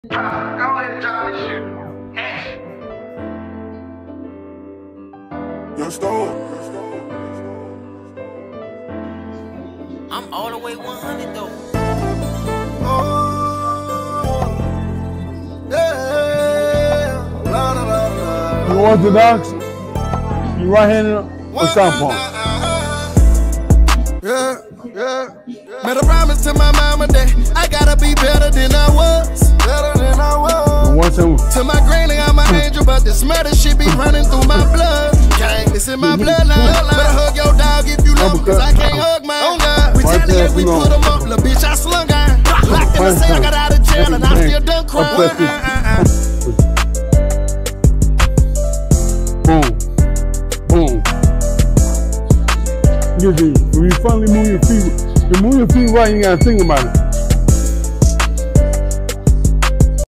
Go ahead and drop this shit. Young Stone. I'm all the way 100 though. Oh, yeah. La, la, la, la. You orthodox? You right-handed or southpaw? Yeah. Made a promise to my mama that I gotta be better than I was. To my granny, I'm an angel, but this murder shit be running through my blood. It's in my bloodline. Better hug your dog if you love him, cause I can't hug mine. Oh God, retaliate, we put him up. Little bitch, I slung iron. Locked in the cell, got out of jail, and I still done crying. Boom. When you finally move your feet right, you gotta think about it.